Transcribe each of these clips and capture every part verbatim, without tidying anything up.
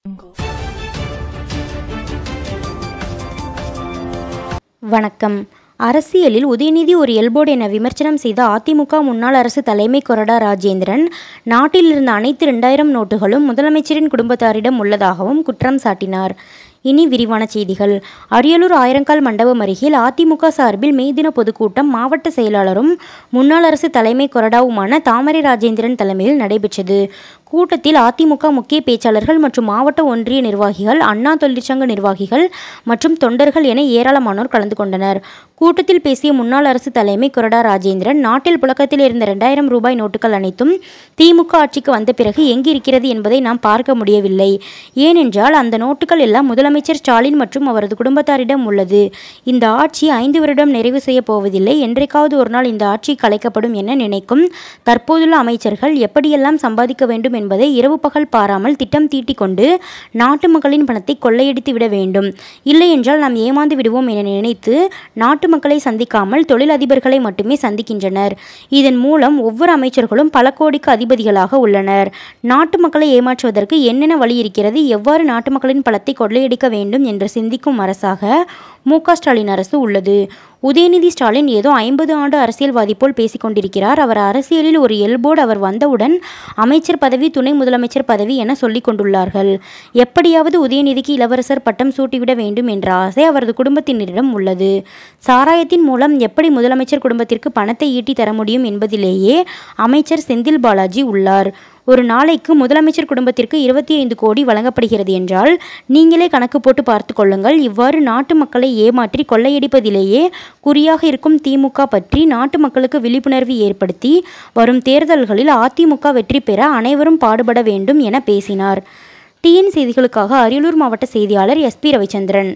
வணக்கம். அரசியலில் உதயநிதி ஒரு எல்போர்டு என விமர்சனம் செய்த அதிமுக முன்னாள் அரசு தலைமை கொறடா ராஜேந்திரன் நாட்டில் இருந்த அனைத்து இரண்டாயிரம் நோட்டுகளும் முதலமைச்சரின் குடும்பத்தாரிடம் உள்ளதாகவும் குற்றம் சாட்டினார். இனி விரிவான செய்திகள். அரியலூர் ஆயிரங்கால் மண்டபம் அருகில் அதிமுக சார்பில் மே தின பொதுக்கூட்டம் மாவட்ட செயலாளரும் முன்னாள் அரசு தலைமை கொறடாவுமான தாமரை ராஜேந்திரன் தலைமையில் நடைபெற்றது. கூட்டத்தில் அதிமுக முக்கிய பேச்சாளர்கள் மற்றும் மாவட்ட ஒன்றிய நிர்வாகிகள், அண்ணா தொழிற்சங்க நிர்வாகிகள் மற்றும் தொண்டர்கள் என ஏராளமானோர் கலந்து கொண்டனர். கூட்டத்தில் பேசிய முன்னாள் அரசு தலைமை கொறடா ராஜேந்திரன், நாட்டில் புழக்கத்தில் இருந்த இரண்டாயிரம் ரூபாய் நோட்டுகள் அனைத்தும் திமுக ஆட்சிக்கு வந்த பிறகு எங்கிருக்கிறது என்பதை நாம் பார்க்க முடியவில்லை. ஏனென்றால் அந்த நோட்டுகள் எல்லாம் முதலமைச்சர் ஸ்டாலின் மற்றும் அவரது குடும்பத்தாரிடம் உள்ளது. இந்த ஆட்சி ஐந்து வருடம் நிறைவு செய்ய போவதில்லை. என்றைக்காவது ஒரு நாள் இந்த ஆட்சி கலைக்கப்படும் என நினைக்கும் தற்போதுள்ள அமைச்சர்கள் எப்படியெல்லாம் சம்பாதிக்க வேண்டும் என்பதை இரவு பகல் பாராமல் திட்டம் தீட்டிக் கொண்டு நாட்டு மக்களின் பணத்தை கொள்ளையடித்து விட வேண்டும். இல்லை என்றால் நாம் ஏமாந்து விடுவோம் என நினைத்து நாட்டு மக்களை சந்திக்காமல் தொழில் அதிபர்களை மட்டுமே சந்திக்கின்றனர். இதன் மூலம் ஒவ்வொரு அமைச்சர்களும் பல கோடிக்கு அதிபதிகளாக உள்ளனர். நாட்டு மக்களை ஏமாற்றுவதற்கு என்னென்ன வழி இருக்கிறது, எவ்வாறு நாட்டு மக்களின் பணத்தை கொள்ளையடிக்க வேண்டும் என்று சிந்திக்கும் அரசாக மு க ஸ்டாலின் அரசு உள்ளது. உதயநிதி ஸ்டாலின் ஏதோ ஐம்பது ஆண்டு அரசியல்வாதி போல் பேசிக் கொண்டிருக்கிறார். அவர் அரசியலில் ஒரு எல்போர்டு. அவர் வந்தவுடன் அமைச்சர் பதவி, துணை முதலமைச்சர் பதவி என சொல்லிக் கொண்டுள்ளார்கள். எப்படியாவது உதயநிதிக்கு இளவரசர் பட்டம் சூட்டிவிட வேண்டும் என்ற ஆசை அவரது குடும்பத்தினரிடம் உள்ளது. சாராயத்தின் மூலம் எப்படி முதலமைச்சர் குடும்பத்திற்கு பணத்தை ஈட்டி தர முடியும் என்பதிலேயே அமைச்சர் செந்தில் பாலாஜி உள்ளார். ஒரு நாளைக்கு முதலமைச்சர் குடும்பத்திற்கு இருபத்தி ஐந்து கோடி வழங்கப்படுகிறது என்றால் நீங்களே கணக்கு போட்டு பார்த்து கொள்ளுங்கள். இவ்வாறு நாட்டு மக்களை ஏமாற்றி கொள்ளையடிப்பதிலேயே குறியாக இருக்கும் திமுக பற்றி நாட்டு மக்களுக்கு விழிப்புணர்வு ஏற்படுத்தி வரும் தேர்தல்களில் அதிமுக வெற்றி பெற அனைவரும் பாடுபட வேண்டும் என பேசினார். டிஎன் செய்திகளுக்காக அரியலூர் மாவட்ட செய்தியாளர் எஸ் பி ரவிச்சந்திரன்.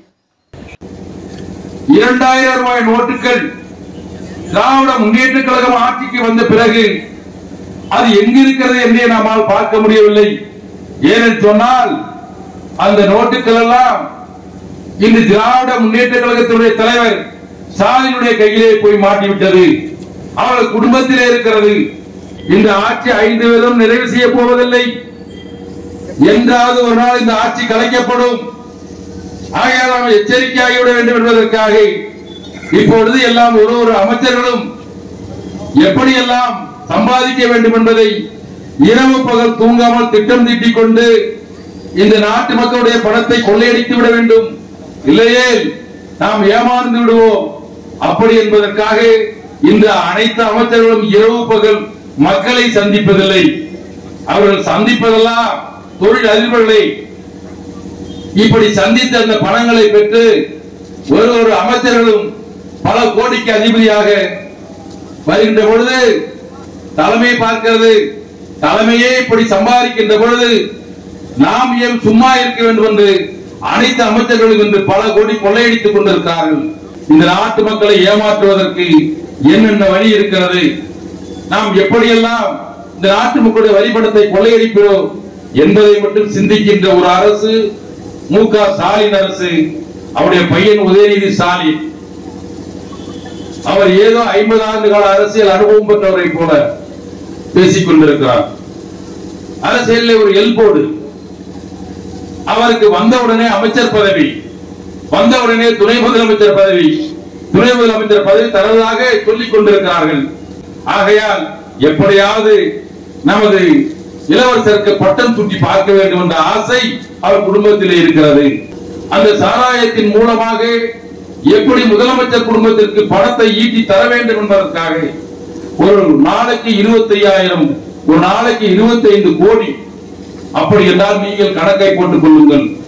இரண்டாயிரம் ரூபாய் நோட்டுகள் திராவிட முன்னேற்ற கழகம் ஆட்சிக்கு வந்த பிறகு அது எங்கிருக்கிறது என்றே நம்மால் பார்க்க முடியவில்லை. ஏனென்று சொன்னால் அந்த நோட்டுகள் எல்லாம் இன்று திராவிட முன்னேற்ற கழகத்தினுடைய தலைவர் ஸ்டாலினுடைய கையிலே போய் மாட்டிவிட்டது. அவர்கள் குடும்பத்திலே இருக்கிறது. இந்த ஆட்சி ஐந்து வருடம் நிறைவு செய்ய போவதில்லை. என்றாவது ஒரு நாள் இந்த ஆட்சி கலைக்கப்படும். ஆகையால் நாம் எச்சரிக்கையாகிவிட வேண்டும் என்பதற்காக இப்பொழுது எல்லாம் ஒரு ஒரு அமைச்சர்களும் எப்படியெல்லாம் சம்பாதிக்க வேண்டும் என்பதை இரவு பகல் தூங்காமல் திட்டம் தீட்டிக் கொண்டு இந்த நாட்டு மக்களுடைய பணத்தை கொள்ளையடித்து விட வேண்டும், இல்லையே நாம் ஏமாந்து விடுவோம் அப்படி என்பதற்காக இந்த அனைத்து அமைச்சர்களும் இரவு பகல் மக்களை சந்திப்பதில்லை. அவர்கள் சந்திப்பதெல்லாம் தொழில் அதிபர்களை. இப்படி சந்தித்த அந்த பணங்களை பெற்று ஒரு ஒரு அமைச்சர்களும் பல கோடிக்கு அதிபதியாக வருகின்ற பொழுது தலைமை பார்க்கிறது. தலைமையே இப்படி சம்பாதிக்கின்ற பொழுது நாம் ஏன் சும்மா இருக்க வேண்டும் என்று அனைத்து அமைச்சர்களும் இன்று பல கோடி கொள்ளையடித்துக் கொண்டிருக்கிறார்கள். இந்த நாட்டு மக்களை ஏமாற்றுவதற்கு என்னென்ன வழி இருக்கிறது, நாம் எப்படியெல்லாம் இந்த நாட்டு மக்களுடைய வரிபணத்தை கொள்ளையடிக்கிறோம் என்பதை மட்டும் சிந்திக்கின்ற ஒரு அரசு மு க ஸ்டாலின் அரசு. அவருடைய பையன் உதயநிதி ஸ்டாலின் அவர் ஏதோ ஐம்பது ஆண்டு கால அரசியல் அனுபவம் பெற்றவரை போல பேசிக் கொண்டிருக்கிறார். அரசியலில் ஒரு எல்போர்டு. அவருக்கு வந்தவுடனே அமைச்சர் பதவி, வந்தவுடனே துணை முதலமைச்சர் பதவி, துணை முதலமைச்சர் பதவி தருவதாக சொல்லிக் கொண்டிருக்கிறார்கள். ஆகையால் எப்படியாவது நமது இளவரசருக்கு பட்டம் சூட்டி பார்க்க வேண்டும் என்ற ஆசை அவர் குடும்பத்திலே இருக்கிறது. அந்த சாராயத்தின் மூலமாக எப்படி முதலமைச்சர் குடும்பத்திற்கு பணத்தை ஈட்டி தர வேண்டும் என்பதற்காக ஒரு நாளைக்கு இருபத்தி ஐயாயிரம், ஒரு நாளைக்கு இருபத்தி ஐந்து கோடி. அப்படி என்றால் நீங்கள் கணக்கை போட்டுக் கொள்ளுங்கள்.